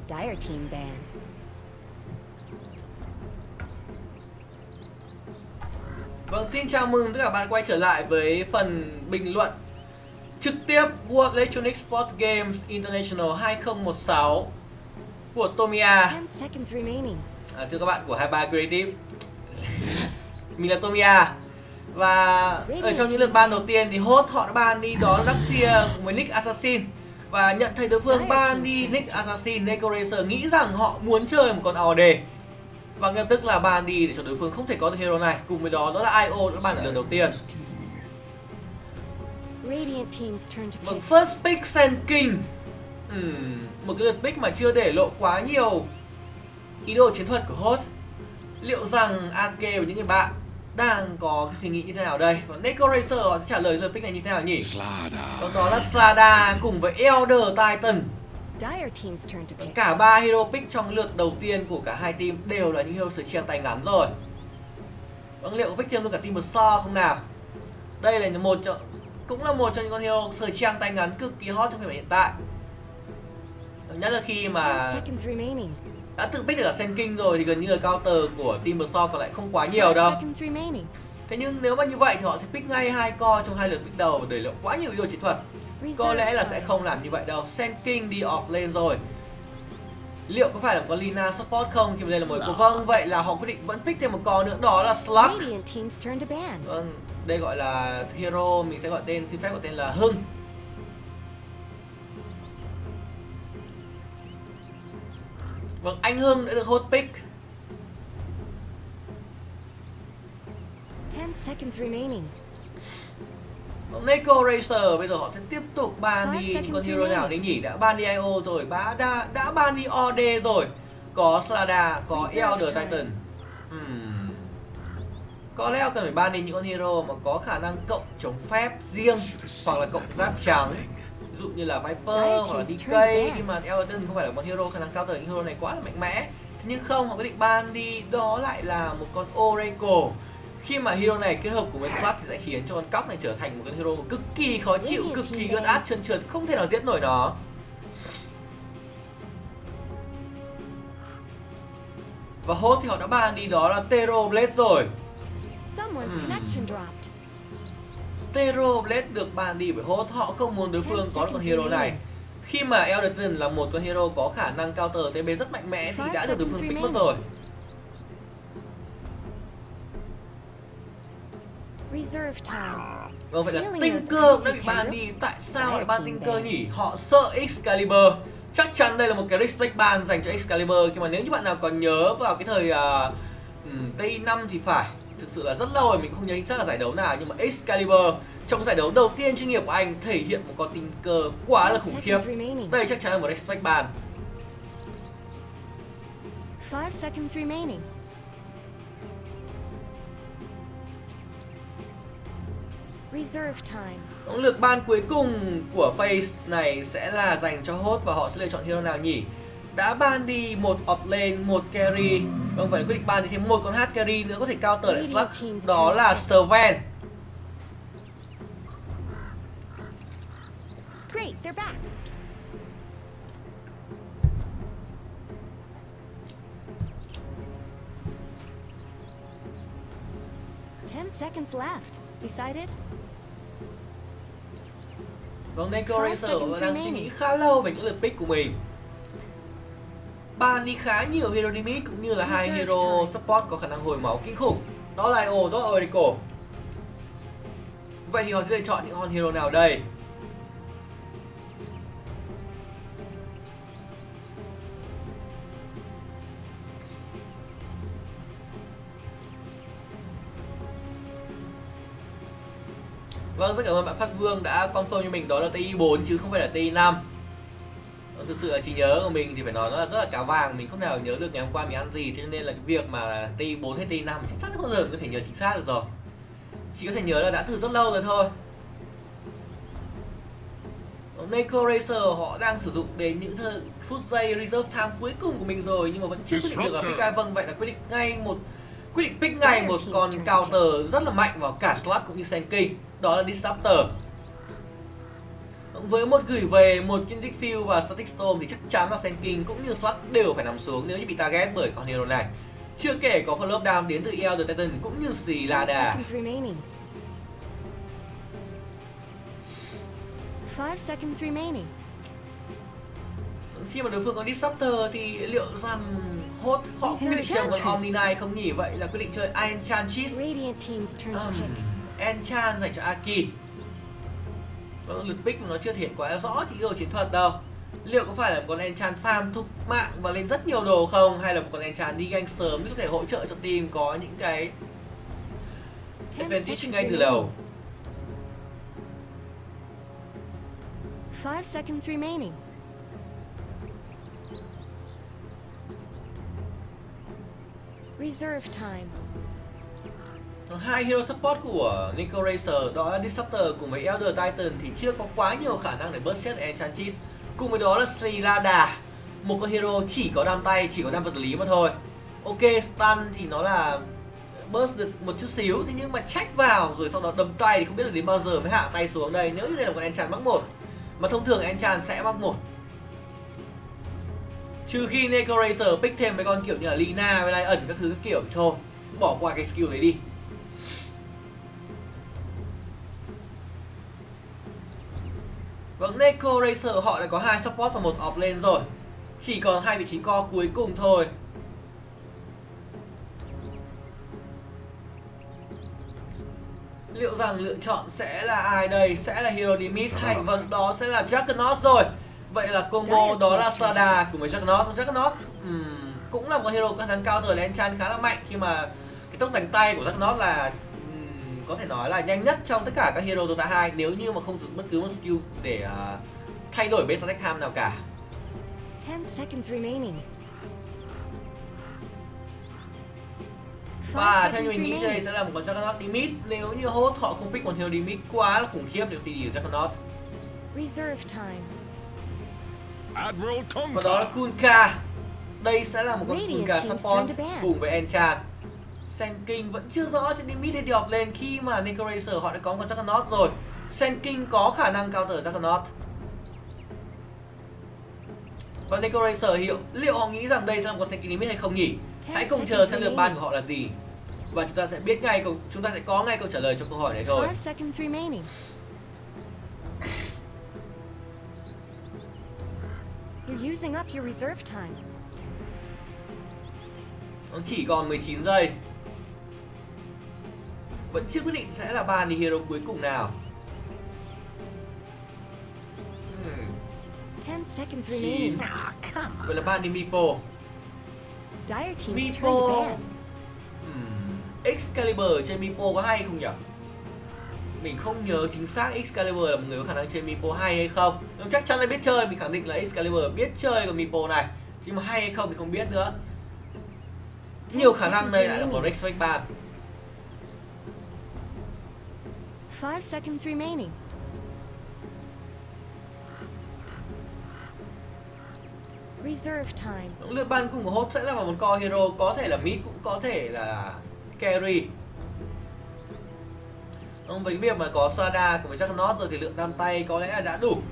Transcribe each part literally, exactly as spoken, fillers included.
Dire team ban. Vâng, xin chào mừng tất cả bạn quay trở lại với phần bình luận trực tiếp World Electronic Sports Games International hai không một sáu của Tomiya. ten seconds remaining. À, xin các bạn của hai ba Creative. Mình là Tomiya. Và ở trong những lượt ban đầu tiên thì Host họ đã ban đi đó là Luxia cùng với Nick Assassin. Và nhận thấy đối phương ban đi Nick Assassin, Neko Racer nghĩ rằng họ muốn chơi một con a o đê. Và ngay lập tức là ban đi để cho đối phương không thể có được hero này. Cùng với đó đó là i o đã ban ở lần đầu tiên. Vâng, first pick Sen King. uhm, Một cái lượt pick mà chưa để lộ quá nhiều ý đồ chiến thuật của Host. Liệu rằng a kê và những người bạn đang có cái suy nghĩ như thế nào đây? Và Neko Racer họ sẽ trả lời lượt pick này như thế nào nhỉ? Đó, đó là Slada cùng với Elder Titan. Cả ba hero pick trong lượt đầu tiên của cả hai team đều là những hero sờ chiang tay ngắn rồi. Vâng, liệu có pick thêm luôn cả team So không nào? Đây là một trong, cũng là một trong những con hero sờ chiang tay ngắn cực kỳ hot trong phiên bản hiện tại. Nhất là khi mà đã tự pick được cả Sen King rồi thì gần như là counter của team So còn lại không quá nhiều đâu. Thế nhưng nếu mà như vậy thì họ sẽ pick ngay hai co trong hai lượt pick đầu để lộ quá nhiều ý đồ chiến thuật. Có lẽ là sẽ không làm như vậy đâu. Sen King đi off lane rồi. Liệu có phải là một con Lina support không khi mà đây là một cô? Vâng, vậy là họ quyết định vẫn pick thêm một con nữa, đó là Slug. Vâng, đây gọi là hero, mình sẽ gọi tên, xin phép gọi tên là Hưng. Vâng, anh Hưng đã được Host pick. ten seconds remaining. Neko Racer bây giờ họ sẽ tiếp tục ban đi những con hero nào đấy nhỉ? Đã ban đi i o rồi, đã, đã, đã ban đi o đê rồi. Có Slada, có Elder Titan. hmm. Có lẽ cần phải ban đi những con hero mà có khả năng cộng chống phép riêng, hoặc là cộng giáp trắng. Ví dụ như là Viper hoặc là đê ca. Nhưng mà Elder Titan không phải là một hero khả năng cao tới, những hero này quá là mạnh mẽ. Thế nhưng không, họ quyết định ban đi đó lại là một con Oracle. Khi mà hero này kết hợp cùng với Slug thì sẽ khiến cho con cóc này trở thành một cái hero cực kỳ khó chịu, cực kỳ ướt át, trơn trượt, không thể nào giết nổi nó. Và Host thì họ đã ban đi đó là Tero Blade rồi. hmm. Tero Blade được ban đi bởi Host, họ không muốn đối phương có được con hero này. Khi mà Elder Titan là một con hero có khả năng counter tê bê rất mạnh mẽ thì đã được đối phương pick mất rồi. Vâng, vậy là Tinker đã bị ban đi. Tại sao họ lại ban Tinker nhỉ? Họ sợ Excalibur. Chắc chắn đây là một cái respect ban dành cho Excalibur. Khi mà nếu như bạn nào còn nhớ vào cái thời uh, um, T năm thì phải, thực sự là rất lâu rồi mình cũng không nhớ chính xác là giải đấu nào, nhưng mà Excalibur trong giải đấu đầu tiên chuyên nghiệp của anh thể hiện một con Tinker quá là khủng khiếp. Đây chắc chắn là một respect ban. five seconds remaining. Reserve time. Lượt ban cuối cùng của phase này sẽ là dành cho Host và họ sẽ lựa chọn hero nào nhỉ? Đã ban đi một off lane, một carry. Vâng, phải quyết định ban đi thêm một con hard carry nữa có thể counter lại Slug. Đó là Sven. Great, they're back. ten seconds left. Decided? Vâng, Neko Racer đang suy nghĩ khá lâu về những lượt pick của mình. Ban đi khá nhiều hero limit cũng như là hai hero support có khả năng hồi máu kinh khủng. Đó là i o, đó là Oracle. Vậy thì họ sẽ lựa chọn những con hero nào đây? Vâng, rất cảm ơn bạn Phát Vương đã confirm cho mình đó là T I bốn chứ không phải là T I năm. Thực sự là trí nhớ của mình thì phải nói nó là rất là cá vàng, mình không thể nào nhớ được ngày hôm qua mình ăn gì, cho nên là cái việc mà T I bốn hay T I năm chắc chắn không bao giờ mình có thể nhớ chính xác được rồi. Chỉ có thể nhớ là đã từ rất lâu rồi thôi. Neko Racer họ đang sử dụng đến những phút giây reserve time cuối cùng của mình rồi nhưng mà vẫn chưa quyết định được là pick ai. Vâng, vậy là quyết định ngay một quyết định pick ngay một con counter rất là mạnh vào cả Slug cũng như Sen King, đó là Disruptor. Với một gửi về, một Kinetic Field và Static Storm thì chắc chắn là Sand King cũng như Slug đều phải nằm xuống nếu như bị target bởi con hero này. Chưa kể có follow up down đến từ Elder Titan cũng như Xilada. five seconds remaining. Khi mà đối phương có Disruptor thì liệu rằng hốt họ không quyết định chơi con Omni Knight không nhỉ? Vậy là quyết định chơi Enchant Cheese. Um, Enchant dành cho Aki. Vâng, lực pick mà nó chưa thể hiện quá rõ thì yêu chiến thuật đâu. Liệu có phải là một con Enchant farm thúc mạng và lên rất nhiều đồ không? Hay là một con Enchant đi gank sớm để có thể hỗ trợ cho team có những cái advantage ngay từ đầu? five seconds remaining. Reserve time. Hai hero support của Nico Racer đó là Disruptor cùng với Elder Titan thì chưa có quá nhiều khả năng để burst chết Enchant Cheese. Cùng với đó là Xilada, một con hero chỉ có đam tay, chỉ có đam vật lý mà thôi. Ok, stun thì nó là burst được một chút xíu, thế nhưng mà check vào rồi sau đó đấm tay thì không biết là đến bao giờ mới hạ tay xuống đây. Nếu như đây là một con Enchant mắc một, mà thông thường Enchant sẽ mắc một. Trừ khi Nico Racer pick thêm mấy con kiểu như là Lina với lại ẩn các thứ các kiểu thì thôi, bỏ qua cái skill đấy đi. Vâng, Nico Racer họ đã có hai support và một off lane rồi. Chỉ còn hai vị trí core cuối cùng thôi. Liệu rằng lựa chọn sẽ là ai đây? Sẽ là Hero đi mid hay vâng đó sẽ là Juggernaut rồi. Vậy là combo đó là Sada cùng với Juggernaut. Juggernaut um, cũng là một hero có khả năng cao từ Enchant khá là mạnh khi mà cái tốc đánh tay của Juggernaut là um, có thể nói là nhanh nhất trong tất cả các hero Dota hai nếu như mà không dùng bất cứ một skill để uh, thay đổi base attack time nào cả. ten seconds remaining. Và theo như mình nghĩ đây sẽ là một con Juggernaut đi mid. Nếu như host họ không pick một hero đi mid quá là khủng khiếp để khi đi Juggernaut. Reserve time. Và đó là Kunkka. Đây sẽ là một con Kunkka support cùng với Enchant. Sand King vẫn chưa rõ sẽ đi mid hay đi off lane khi mà Nico Racer họ đã có con Juggernaut rồi. Sand King có khả năng counter Juggernaut. Và Nico Racer hiệu liệu họ nghĩ rằng đây sẽ là một con Sand King đi mid hay không nhỉ? Hãy cùng chờ xem lượt ban của họ là gì. Và chúng ta sẽ biết ngay câu chúng ta sẽ có ngay câu trả lời cho câu hỏi này thôi. five seconds remaining. You're using up your reserve time. Chỉ còn mười chín giây. Vẫn chưa quyết định sẽ là ban đi hero cuối cùng nào. Hmm. ten seconds remaining. Vậy là ban đi Meepo. Dire teams turned ban. Hmm. Excalibur chơi Meepo có hay không nhỉ? Mình không nhớ chính xác Excalibur là một người có khả năng chơi Meepo hay hay không. Nhưng chắc chắn là biết chơi, mình khẳng định là Excalibur biết chơi con Meepo này. Chứ mà hay hay không thì không biết nữa. Nhiều khả năng đây lại là một Respect ban. five seconds remaining. Reserve time. Lượt ban cùng của host sẽ là một core hero, có thể là mid cũng có thể là carry. Với việc mà có Sada cùng với Juggernaut rồi thì lượng đam tay có lẽ là đã đủ.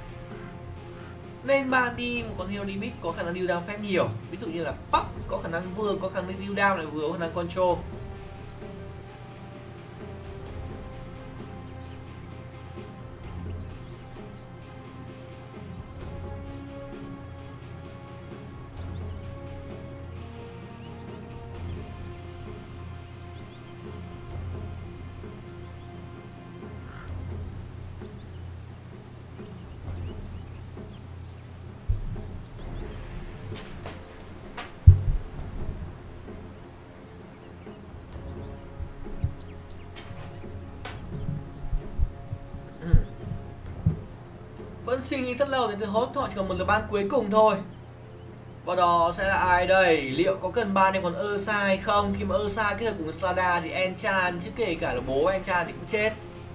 Nên ban đi một con hero đi mid có khả năng deal down phép nhiều. Ví dụ như là Puck có khả năng vừa có khả năng deal down lại vừa có khả năng control. Vẫn suy nghĩ rất lâu đến từ host, họ chỉ còn một lượt ban cuối cùng thôi. Và đó sẽ là ai đây? Liệu có cần ban này còn Ursa hay không? Khi mà Ursa kết hợp cùng Slada thì Enchant, chứ kể cả là bố Enchant thì cũng chết.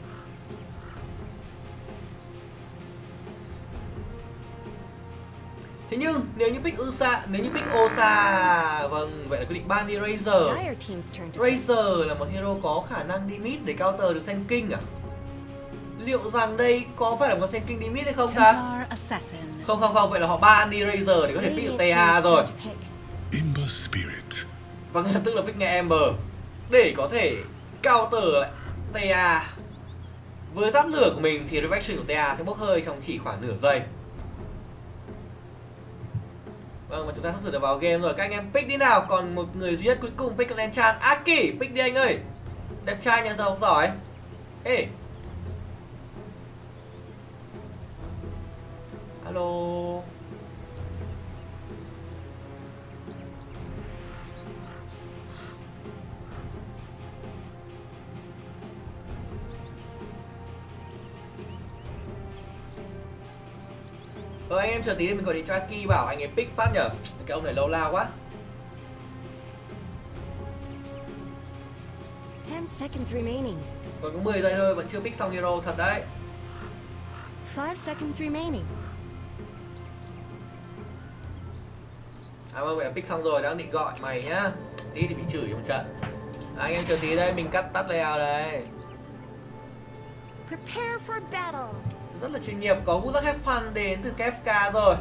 Thế nhưng nếu như pick Ursa, nếu như pick Osa, vâng, vậy là quyết định ban đi Razor. Razor là một hero có khả năng đi mid để counter được Sand King à? Liệu rằng đây có phải là một Sen King đi mid hay không ta? Không không không, vậy là họ ban đi Razor để có thể pick được tê a rồi. Ember Spirit. Và ngay lập tức là pick ngay Ember để có thể counter lại tê a. Với giáp lửa của mình thì Reflection của tê a sẽ bốc hơi trong chỉ khoảng nửa giây. Vâng, và chúng ta sắp sửa được vào game rồi. Các anh em pick đi nào. Còn một người duy nhất cuối cùng pick lên Chan. Aki, pick đi anh ơi. Đẹp trai nhà giàu giỏi. Ê. Alo. Ờ anh em chờ tí mình gọi điện cho Aki bảo anh ấy pick phát nhở. Cái ông này lâu lao quá. ten seconds remaining. Còn có mười giây thôi, vẫn chưa pick xong hero thật đấy. five seconds remaining. À vâng, vậy là pick xong rồi, đang định gọi mày nhá. Tí thì bị chửi trong trận. À, anh em chờ tí đây, mình cắt tắt layout đây. Prepare for battle. Rất là chuyên nghiệp, có Good Luck Have Fun đến từ ca ép ca rồi.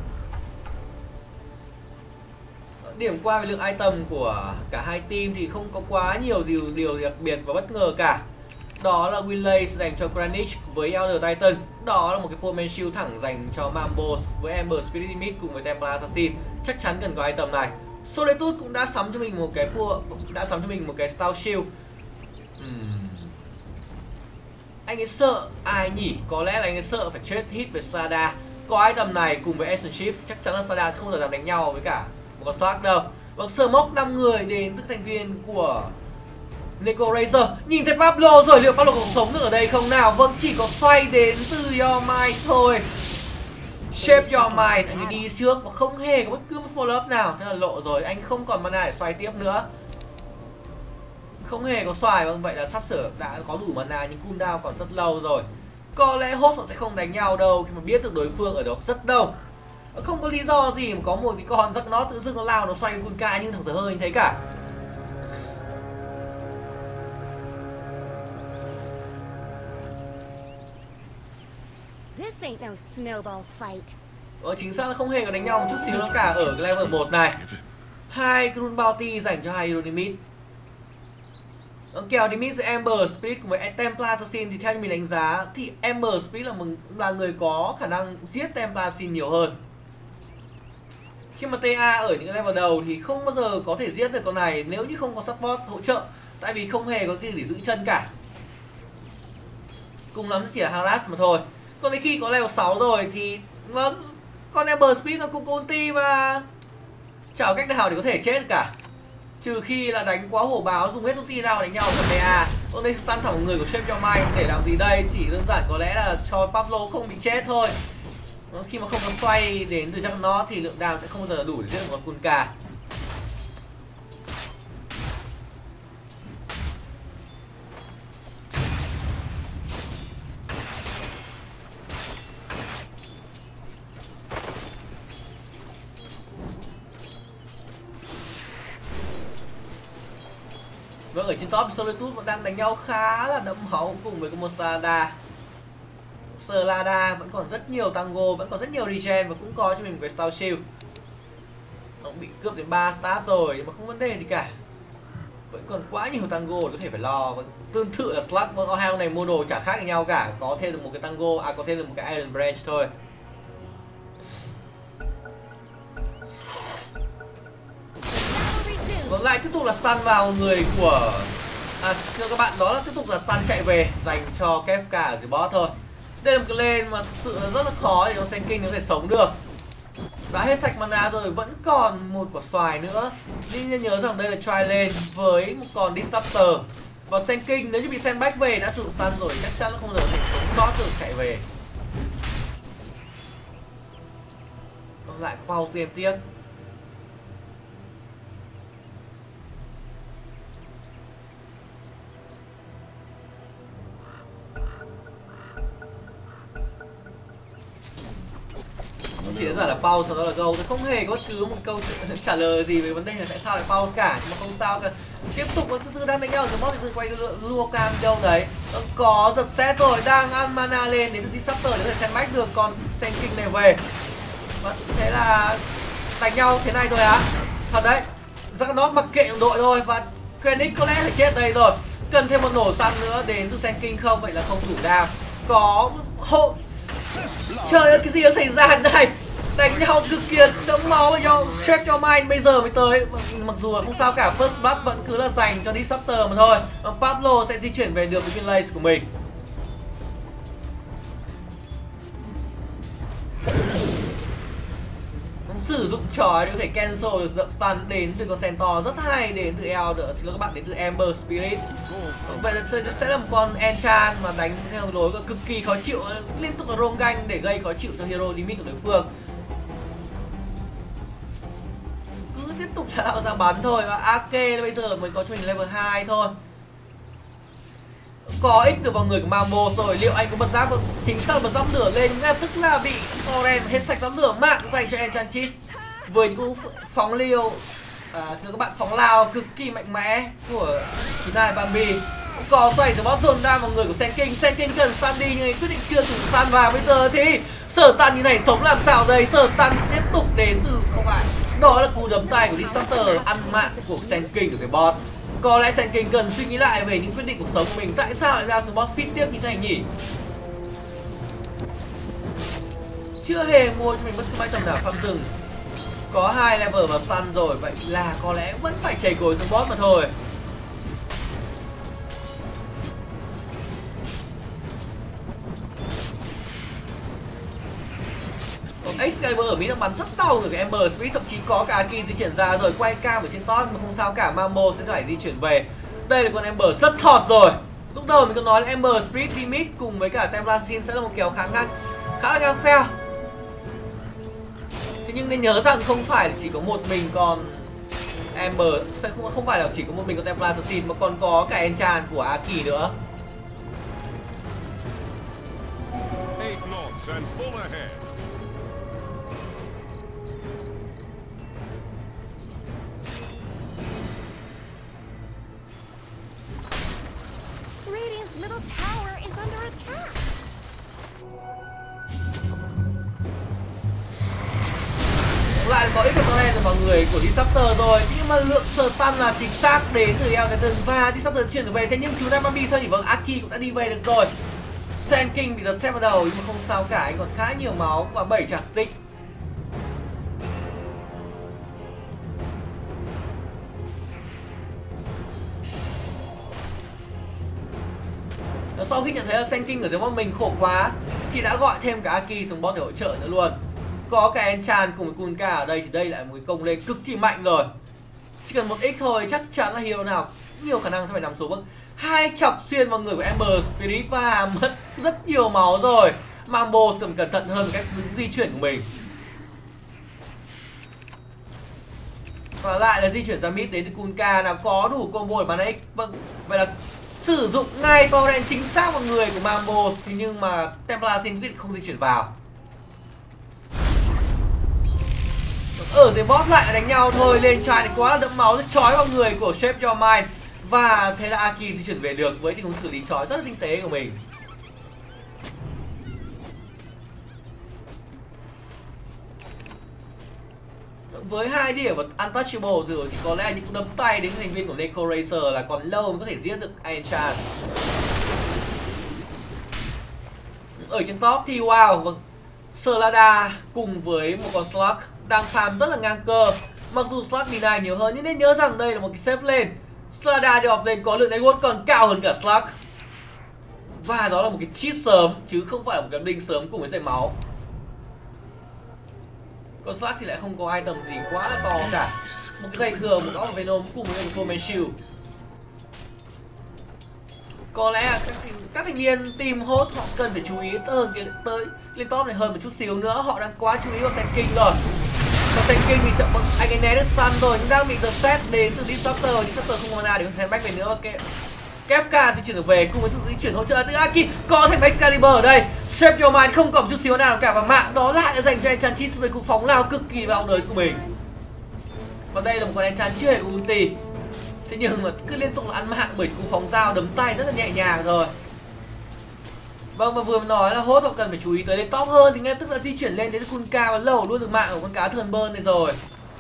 Điểm qua về lượng item của cả hai team thì không có quá nhiều điều, điều đặc biệt và bất ngờ cả. Đó là Winlace dành cho Kranich với Elder Titan. Đó là một cái Pullman Shield thẳng dành cho Mambos với Ember Spirit Limit cùng với Templar Assassin. Chắc chắn cần có item này. Solitude cũng đã sắm cho mình một cái pua, đã sắm cho mình một cái Stout Shield. uhm. Anh ấy sợ ai nhỉ? Có lẽ là anh ấy sợ phải chết hit với Sada. Có item này cùng với Ashen Chiefs chắc chắn là Sada không bao giờ dám đánh nhau với cả một con Shark đâu. Vâng, Smoke năm người đến từ thành viên của Neko Razor. Nhìn thấy Pablo rồi, liệu Pablo còn sống được ở đây không nào? Vâng, chỉ có xoay đến từ Your Mind thôi. Shape Your Mind, anh ấy đi trước và không hề có bất cứ một follow up nào. Thế là lộ rồi, anh không còn mana để xoay tiếp nữa. Không hề có xoài, vâng, vậy là sắp sửa đã có đủ mana nhưng cooldown còn rất lâu rồi. Có lẽ host họ sẽ không đánh nhau đâu khi mà biết được đối phương ở đó rất đông. Không có lý do gì mà có một cái con rắc nó tự dưng nó lao nó xoay Vulca như thằng dở hơi như thế cả. This ain't no snowball fight. Ờ, chính xác là không hề có đánh nhau một chút xíu nào cả ở cái level một này. Hai Rune Bounty dành cho hai hero limit. Kèo limit giữa Ember Spirit cùng với Templar Assassin thì theo như mình đánh giá thì Ember Spirit là, là người có khả năng giết Templar Assassin nhiều hơn. Khi mà tê a ở những cái level đầu thì không bao giờ có thể giết được con này nếu như không có support hỗ trợ. Tại vì không hề có gì để giữ chân cả. Cùng lắm chỉ là harass mà thôi. Còn đến khi có level sáu rồi thì vâng, con Ember Spirit nó cũng có ulti mà chả có cách nào để có thể chết được cả. Trừ khi là đánh quá hổ báo, dùng hết ulti nào đánh nhau với tê a. Còn đây stun thẳng một người của Shape Your Mind để làm gì đây? Chỉ đơn giản có lẽ là cho Pablo không bị chết thôi. Khi mà không có xoay đến từ trong nó thì lượng đam sẽ không bao giờ đủ để giết một con Kunka. Vâng, ở trên top Solitude vẫn đang đánh nhau khá là đẫm máu cùng với một Sada. Slada vẫn còn rất nhiều tango, vẫn còn rất nhiều regen và cũng có cho mình một cái Stout Shield. Nó cũng bị cướp đến ba stat rồi nhưng mà không vấn đề gì cả. Vẫn còn quá nhiều tango để có thể phải lo. Và tương tự là Slug và hai ông này mua đồ chả khác với nhau cả, có thêm được một cái tango, à có thêm được một cái Iron Branch thôi. Vâng, lại tiếp tục là stun vào người của à thưa các bạn, đó là tiếp tục là stun chạy về dành cho ca ép ca ở dưới bot thôi. Đây là một cái lane mà thực sự là rất là khó để cho Sen King có thể sống được. Đã hết sạch mana rồi, vẫn còn một quả xoài nữa. Nhưng nhớ rằng đây là try lane với một con Disruptor. Và Sen King nếu như bị sandbag về đã sử dụng stun rồi chắc chắn là không bao giờ thể sống sót được chạy về. Còn lại có pause game tiếp. Thì đã ra là pause, sau đó là go. Tôi không hề có bất cứ một câu trả lời gì về vấn đề là tại sao lại pause cả, nhưng mà không sao cả. Tiếp tục từ từ đang đánh nhau rồi, Mob từ quay Luocan đâu đấy. Có giật xét rồi, đang ăn mana lên đến từ Disruptor để có thể xem match được, còn Sand King này về. Và thế là đánh nhau thế này thôi á. Thật đấy. Juggernaut mặc kệ đồng đội thôi, và Krennic có lẽ phải chết đây rồi. Cần thêm một nổ săn nữa đến từ Sand King không? Vậy là không đủ đam. Có hộ. Trời ơi, cái gì nó xảy ra thế này? Đánh nhau cực kỳ đẫm máu với nhau. Check your mind bây giờ mới tới. Mặc dù là không sao cả, first blood vẫn cứ là dành cho Disruptor mà thôi. Và Pablo sẽ di chuyển về được với viên lace của mình. Sử dụng trò để có thể cancel được dập stun đến từ con Centaur rất hay, đến từ Elder, xin lỗi các bạn, đến từ Ember Spirit. Vậy là sẽ là một con Enchant mà đánh theo lối cực kỳ khó chịu, liên tục là roam ganh để gây khó chịu cho hero limit của đối phương. Cứ tiếp tục trả đạo ra bắn thôi, và a ca bây giờ mới có cho mình level hai thôi. Có ích từ vào người của Mambo rồi, liệu anh có bật giáp không? Chính xác là bật giáp lửa lên, ngay tức là bị Oren hết sạch giáp lửa mạng dành cho Enchantress. Với những cú phóng liều, à, xin lỗi các bạn, phóng lao cực kỳ mạnh mẽ của chín hai Bambi. Có xoay từ boss zone down vào người của Sand King. Sand King cần stun đi nhưng anh quyết định chưa thử stun vào. Bây giờ thì sở tàn như này sống làm sao đây? Sở tàn tiếp tục đến từ không phải, đó là cú đấm tay của Disruptor ăn mạng của Sand King ở dưới bot. Có lẽ Sand King cần suy nghĩ lại về những quyết định cuộc sống của mình. Tại sao lại ra xuống bot fit tiếp như thế này nhỉ? Chưa hề mua cho mình bất cứ mai tầm nào farm rừng. Có hai level và stun rồi, vậy là có lẽ vẫn phải chảy cối xuống bot mà thôi. Excalibur ở Mỹ đang bắn rất đau người của Ember Spirit, thậm chí có cả Aki di chuyển ra rồi, quay cam ở trên top mà không sao cả. Mambo sẽ phải di chuyển về. Đây là con Ember rất thọt rồi. Lúc đầu mình có nói là Ember Spirit đi mid cùng với cả Templar Sin sẽ là một kèo khá ngang, khá là ngang fair. Thế nhưng nên nhớ rằng không phải là chỉ có một mình con Ember, sẽ không không phải là chỉ có một mình con Templar Sin mà còn có cả Enchant của Aki nữa. Radiant's middle tower is under attack. Lại có ít con rồi mọi người của Disruptor rồi, nhưng mà lượng stun là chính xác đến từ Elden và Disruptor chuyển được về. Thế nhưng chú Bambi sao nhỉ? Vâng, Aki cũng đã đi về được rồi. Sand King bị giật xét vào đầu nhưng mà không sao cả, anh còn khá nhiều máu và bảy chạc stick. Sau khi nhận thấy là Sand King ở dưới bot mình khổ quá thì đã gọi thêm cả Aki xuống bot để hỗ trợ nữa luôn. Có cả Enchant cùng với Kunkka ở đây thì đây lại một cái công lên cực kỳ mạnh rồi. Chỉ cần một x thôi chắc chắn là hero nào nhiều khả năng sẽ phải nằm xuống. Hai chọc xuyên vào người của Ember Spirit và mất rất nhiều máu rồi. Mambo cần cẩn thận hơn với cách di chuyển của mình. Và lại là di chuyển ra mid đến từ Kunkka nào có đủ combo để bắn x. Vâng, vậy là sử dụng ngay Torrent chính xác vào người của Mambo. Thế nhưng mà Templar Sin quyết định không di chuyển vào. Ở dưới bot lại đánh nhau thôi, lên trai thì quá là đẫm máu, rất chói vào người của Shape Your Mind. Và thế là Aki di chuyển về được với tình huống xử lý chói rất là tinh tế của mình. Với hai điểm và Untouchable rồi thì có lẽ những cú đấm tay đến thành viên của Neko Racer là còn lâu mới có thể giết được Enchant. Ở trên top thì wow, vâng, Serlada cùng với một con Slug đang farm rất là ngang cơ. Mặc dù Slug bị này nhiều hơn nhưng nên nhớ rằng đây là một cái safe lane. Serlada đi off lane có lượng network còn cao hơn cả Slug. Và đó là một cái cheat sớm chứ không phải là một cái đinh sớm cùng với dây máu. Còn Slug thì lại không có item gì quá là to cả. Một cái dây thừa, một óc Venom cùng với một Torment Shield. Có lẽ các, các thành viên team host họ cần phải chú ý tới, tới lên top này hơn một chút xíu nữa. Họ đang quá chú ý vào Sand King rồi. Còn Sand King thì chậm, anh ấy né được stun rồi nhưng đang bị giật set đến từ Disruptor. Disruptor không có mana để có sandback về nữa. Ok, Kefka di chuyển được về cùng với sự di chuyển hỗ trợ từ Aki. Có thành Excalibur ở đây. Shape Your Mind không còn chút xíu nào cả, và mạng đó lại đã dành cho Enchantress với cú phóng lao cực kỳ vào đời của mình. Và đây là một con Enchant chưa hề có ulti. Thế nhưng mà cứ liên tục là ăn mạng bởi cú phóng dao đấm tay rất là nhẹ nhàng rồi. Vâng, và vừa nói là Hốt họ cần phải chú ý tới lên top hơn thì ngay tức là di chuyển lên đến Kunkka và lẩu luôn được mạng của con cá thần bơn này rồi.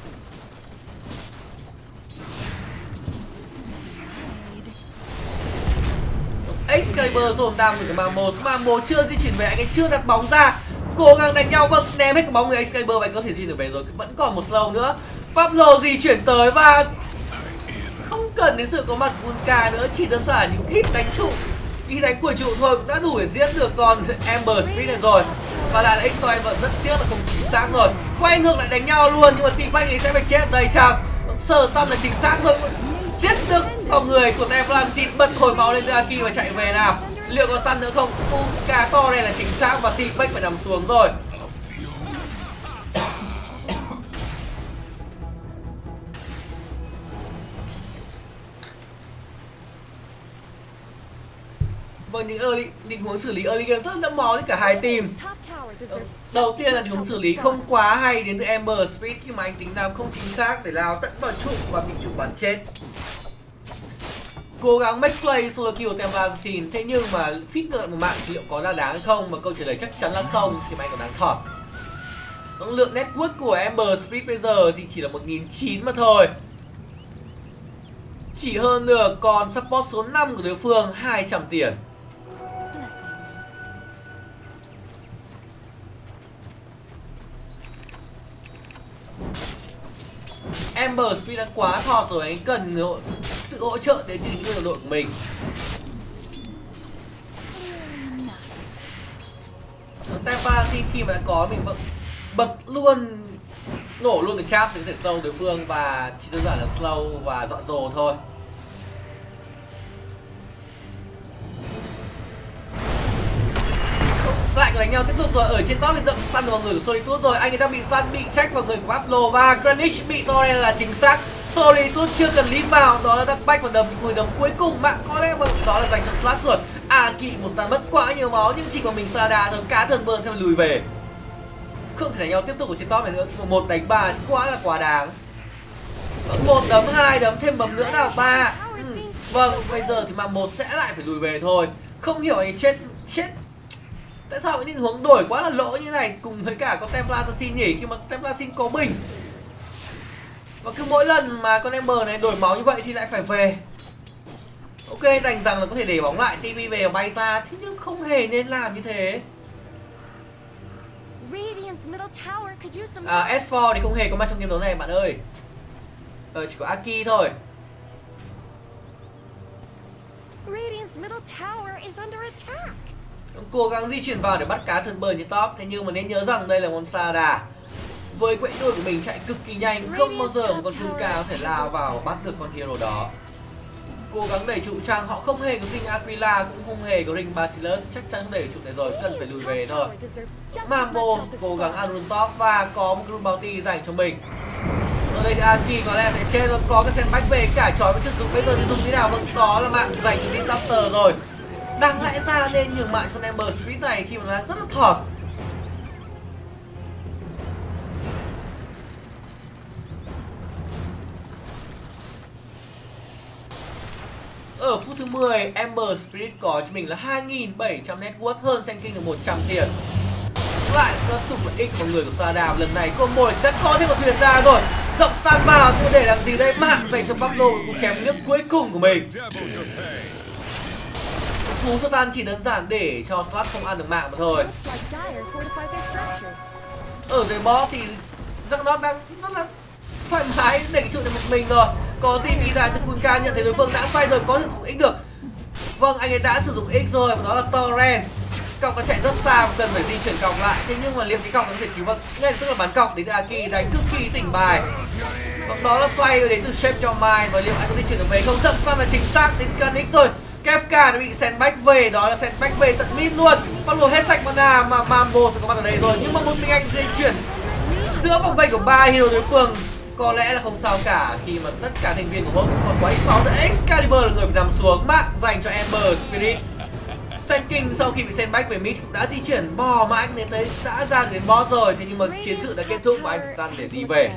Excalibur dồn đam của Mamo, Mamo chưa di chuyển về, anh ấy chưa đặt bóng ra, cố gắng đánh nhau, vâng, ném hết cái bóng người Excalibur và anh có thể di chuyển về rồi, vẫn còn một slow nữa. Pablo di chuyển tới và không cần đến sự có mặt của Kunkka nữa, chỉ đơn giản những hit đánh trụ, hit đánh của trụ thôi cũng đã đủ để giết được con Ember Spirit này rồi. Và lại là X-Toy vẫn rất tiếc là không chính xác rồi, quay ngược lại đánh nhau luôn, nhưng mà team Bách ấy sẽ phải chết ở đây chăng? Sờ tâm là chính xác rồi, giết được vào người của Templar, bật hồi máu lên Aki và chạy về nào. Liệu có săn nữa không? Kunkka to này là chính xác và team Bách phải nằm xuống rồi. Vâng, những early, tình huống xử lý early game rất đẫm máu đến cả hai team. Đầu tiên là tình huống xử lý không quá hay đến từ Ember Spirit khi mà anh tính nào không chính xác để lao tận vào trụ và bị trụ bắn chết. Cố gắng make play solo kill Templar Assassin, thế nhưng mà fit ngược một mạng thì liệu có ra đáng hay không? Mà câu trả lời chắc chắn là không, thì mà anh còn đáng thỏm. Lượng net worth của Ember Spirit bây giờ thì chỉ là một nghìn chín trăm mà thôi. Chỉ hơn được còn support số năm của đối phương hai trăm tiền. Ember Spirit đã quá thọt rồi, anh cần sự hỗ trợ đến từ những đồng đội của mình. Templar khi mà đã có mình bật, bật luôn, nổ luôn cái trap để có thể sâu đối phương và chỉ đơn giản là slow và dọa dồ thôi. Lại có đánh nhau tiếp tục rồi, ở trên top thì dậm stun vào người của Solitude rồi, anh ấy đang bị stun, bị check vào người của Pablo và Granich bị Torrent là chính xác. Solitude chưa cần lead vào, đó là đang back và đấm những cùi đấm cuối cùng, mạng có lẽ đó là dành cho Slash rồi. Aki một stun mất quá nhiều máu nhưng chỉ còn mình Sada thôi, cá thần bơn sẽ lùi về. Không thể đánh nhau tiếp tục ở trên top này nữa, một đánh ba thì quá là quá đáng. Một đấm, hai đấm, thêm bấm nữa nào, ba. Ừ. Vâng, bây giờ thì mà một sẽ lại phải lùi về thôi. Không hiểu anh chết chết tại sao cái tình huống đổi quá là lỗ như này cùng với cả con Templar Assassin nhỉ, khi mà Templar Assassin có bình. Và cứ mỗi lần mà con Ember này đổi máu như vậy thì lại phải về. Ok, đành rằng là có thể để bóng lại, tê pê về và bay ra, thế nhưng không hề nên làm như thế. À, ét bốn thì không hề có mặt trong game đấu này bạn ơi. Ờ, chỉ có Aki thôi. Cố gắng di chuyển vào để bắt cá thần bơn như top, thế nhưng mà nên nhớ rằng đây là món Sada. Với quãng đuổi của mình chạy cực kỳ nhanh, không bao giờ một con Kunkka có thể lao vào bắt được con hero đó. Cố gắng đẩy trụ trang, họ không hề có ring Aquila, cũng không hề có ring Bacillus, chắc chắn đẩy trụ này rồi, cần phải lùi về thôi. Mambo cố gắng ăn rune top và có một rune bounty dành cho mình. Ở đây thì Aki có lẽ sẽ chết rồi, có cái sandbag về cả trói với chất dụng, bây giờ thì dùng thế nào vẫn đó là mạng dành cho Disruptor rồi. Đáng lẽ ra nên nhường mạng cho Ember Spirit này khi mà nó rất là thọt. Ở phút thứ mười, Ember Spirit có cho mình là hai nghìn bảy trăm net worth, hơn Sand King được một trăm tiền. Lại tiếp tục là X vào người của Sada, lần này cô mồi sẽ có thêm một thuyền ra rồi. Dọc stun vào, nhưng để làm gì đây? Mạng dành cho Pablo của cuộc chém nước cuối cùng của mình. Cú sơ tan chỉ đơn giản để cho Slash không ăn được mạng mà thôi. Ở dưới boss thì rất nó đang rất là thoải mái để cái trụ này một mình rồi. Có team ý dài từ Kunkka nhận thấy đối phương đã xoay rồi, có sử dụng X được. Vâng, anh ấy đã sử dụng X rồi và đó là Torrent. Cọc nó chạy rất xa và cần phải di chuyển cọc lại, thế nhưng mà liệu cái cọc nó có thể cứu vâng ngay tức là bắn cọc đến từ Aki đánh cực kỳ tỉnh bài. Và đó là xoay đến từ Shape Your Mind và liệu anh có di chuyển được về không? Dậm stun là chính xác đến Kanix rồi. Kefka đã bị sandbag về, đó là sandbag về tận mid luôn. Pablo hết sạch mana mà Mambo sẽ có mặt ở đây rồi, nhưng mà một mình anh di chuyển giữa vòng vây của ba hero đối phương có lẽ là không sao cả khi mà tất cả thành viên của Hot còn quá ít máu. Excalibur là người phải nằm xuống, mạng dành cho Ember Spirit. Sand King sau khi bị sandbag về mid cũng đã di chuyển bò mãi đến tới xã ra đến boss rồi. Thế nhưng mà chiến sự đã kết thúc và anh gian để đi về.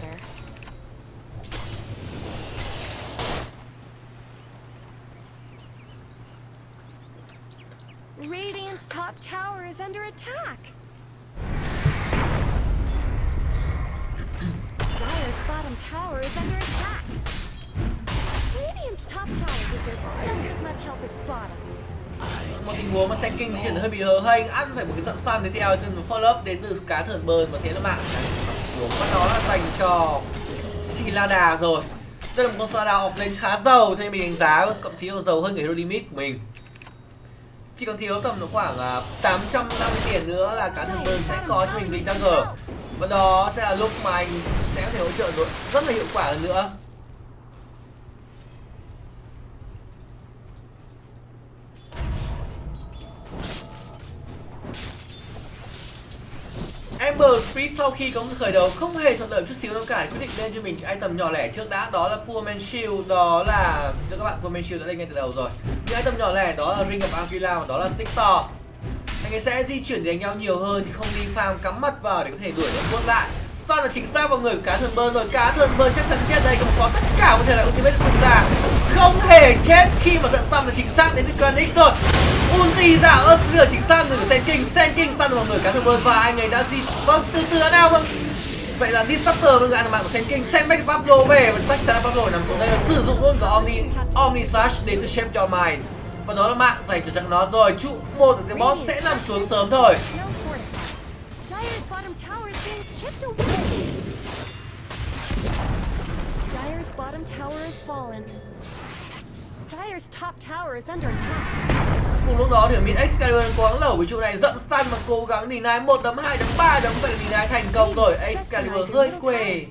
Radiant's top tower is under attack. Dire's bottom tower is under attack. Radiant's top tower deserves just as much help as bottom. Một tình huống mà Sand King di chuyển hơi bị hớ hênh, ăn phải một cái dặm săn đến theo từ một follow up đến từ cá thờn bơn mà thế là mạng xuống, và đó là dành cho Sylandra rồi. Đây là một con Sylandra off lên khá giàu, thế mình đánh giá thậm chí còn giàu hơn cái hero limit của mình. Chỉ còn thiếu tầm nó khoảng uh, tám trăm năm mươi tiền nữa là cá thờn bơn sẽ có cho mình Blink Dagger, và đó sẽ là lúc mà anh sẽ có thể hỗ trợ rồi rất là hiệu quả hơn nữa. Ember Spirit sau khi có một khởi đầu không hề thuận lợi chút xíu đâu cả, quyết định lên cho mình cái item nhỏ lẻ trước đã, đó là Poor Man's Shield. Đó là, xin lỗi các bạn, Poor Man's Shield đã lên ngay từ đầu rồi. Những item nhỏ lẻ đó là Ring of Aquila và đó là Stick Thor. Anh ấy sẽ di chuyển để đánh nhau nhiều hơn, không đi farm cắm mặt vào để có thể đuổi được quân lại. Stun là chính xác vào người của cá thờn bơn rồi, cá thờn bơn chắc chắn chết đây, không có tất cả có thể là ultimate không ra, không hề chết khi mà giận Stun là chính xác đến từ Canix rồi. Ulti ra Earth là chính xác người của Sand King, Sand King stun vào người cá thờn bơn và anh ấy đã gì vâng từ từ đã nào vâng. Vậy là Disruptor với người ăn mạng của Sand King, sandbag Pablo về và chắc chắn là Pablo nằm xuống đây là sử dụng luôn cả Omni Omni Slash đến từ Shape Your Mind, và đó là mạng dành cho chắc nó rồi. Trụ một của cái boss sẽ nằm xuống sớm thôi. Dire's bottom tower is being chipped away. Dire's bottom tower has fallen. Dire's top tower is under attack. Cùng lúc đó thì ở mid Excalibur cố gắng lẩu với trụ này, dậm stun mà cố gắng deny một đấm hai đấm ba đấm, vậy là deny thành công rồi. Excalibur hơi quê.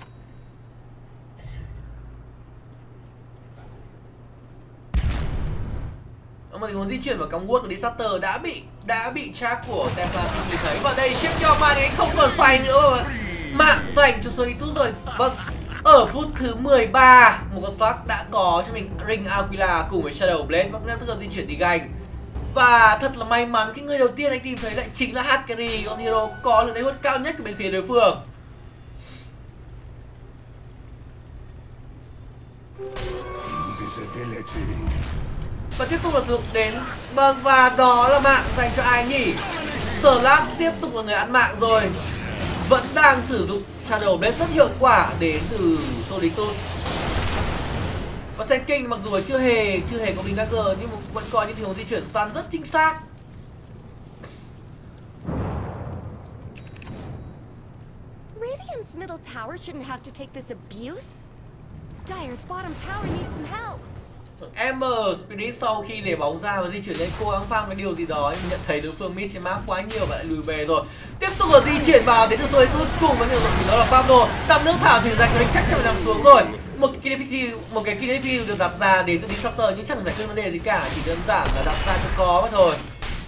Một tình huống di chuyển vào cắm wood của Disruptor đã bị đã bị trap của Templar nhìn thấy, và đây Shape Your Mind không còn xoay nữa mà mạng dành cho Solitus rồi. Vâng, ở phút thứ mười ba một con slug đã có cho mình Ring Aquila cùng với Shadow Blade và đang tức là di chuyển đi ganh. Và thật là may mắn cái người đầu tiên anh tìm thấy lại chính là Hakari, con hero có lượng đánh hút cao nhất của bên phía đối phương. Và tiếp tục là sử dụng đến, vâng, và đó là mạng dành cho ai nhỉ? Slack tiếp tục là người ăn mạng rồi, vẫn đang sử dụng Shadow Blade rất hiệu quả đến từ Solitus. Và Sand King mặc dù chưa hề chưa hề có Blink Dagger nhưng mà vẫn có những tình huống di chuyển stun rất chính xác. Radiant's middle tower shouldn't have to take this abuse. Dire's bottom tower needs some help. Ember Spirit sau khi để bóng ra và di chuyển lên cố gắng farm cái điều gì đó nhưng nhận thấy đối phương miss map quá nhiều và lại lùi về rồi. Tiếp tục là di chuyển vào đến từ Solitus cùng với nhiều dụng đó là Pablo. Đập nước thảo thì ra cái chắc chắn phải nằm xuống rồi. Một cái kinetic một cái kinetic được đặt ra đến từ Disruptor nhưng chẳng giải quyết vấn đề gì cả, chỉ đơn giản là đặt ra cho có mà thôi.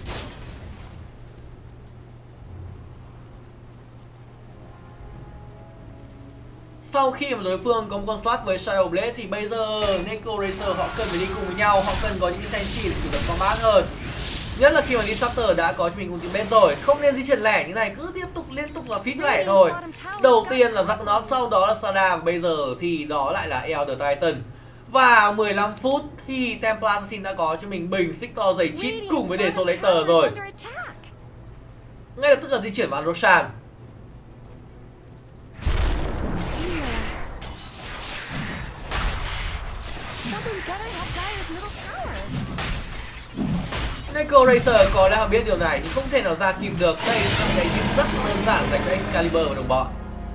Sau khi mà đối phương có một con slug với Shadow Blade thì bây giờ Neko Racer họ cần phải đi cùng với nhau, họ cần có những cái Senshi để chủ động combat hơn. Nhất là khi mà Disruptor đã có cho mình ultimate rồi, không nên di chuyển lẻ như này, cứ tiếp tục liên tục là feed lẻ thôi. Đầu tiên là Juggernaut, sau đó là Sada và bây giờ thì đó lại là Elder Titan. Và mười lăm phút thì Templar Assassin đã có cho mình bình xích to dày chít cùng với Desolator rồi. Ngay lập tức là di chuyển vào Roshan. Neko Racer có lẽ họ biết điều này nhưng không thể nào ra kịp được. Đây là cái rất đơn giản dành cho Excalibur và đồng bọn.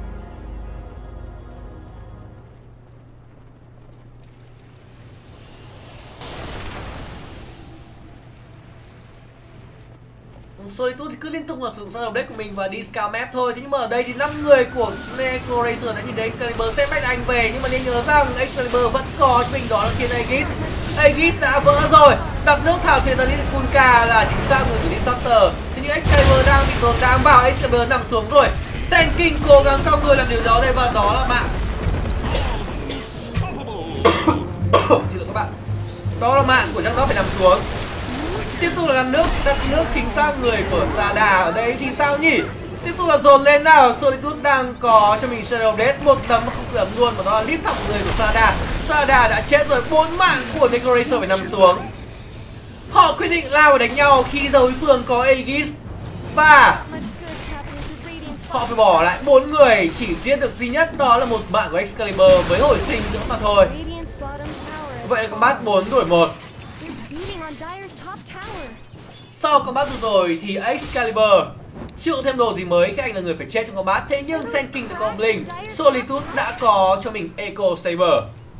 Solitus thì cứ liên tục là sử dụng Shadow Blade của mình và đi scout map thôi. Thế nhưng mà ở đây thì năm người của Neko Racer đã nhìn thấy Excalibur sẽ bắt anh về, nhưng mà nên nhớ rằng Excalibur vẫn có cho mình đó là khiến Aegis. Aegis đã vỡ rồi. Đặt nước thảo thuyền ra đến Kulka là chính xác người của Disruptor. Thế nhưng Excalibur đang bị dồn đang vào, Excalibur nằm xuống rồi. Sand King cố gắng cong người làm điều đó đây và đó là mạng Xin lỗi các bạn. Đó là mạng của Jackdaw phải nằm xuống. Tiếp tục là nước, đặt nước chính xác người của Sada ở đây thì sao nhỉ? Tiếp tục là dồn lên nào. Solitude đang có cho mình Shadow Death, một đấm không đấm luôn mà nó là lít thẳng người của Sada. Sada đã chết rồi, bốn mạng của Necroracer phải nằm xuống. Họ quyết định lao và đánh nhau khi đối phương có Aegis và họ phải bỏ lại bốn người, chỉ giết được duy nhất đó là một mạng của Excalibur với hồi sinh nữa mà thôi. Vậy là combat bốn đuổi một. Sau combat vừa rồi thì Excalibur chưa thêm đồ gì mới khi anh là người phải chết trong combat. Thế nhưng Sand King đã có Blink, Solitude đã có cho mình Echo Saber.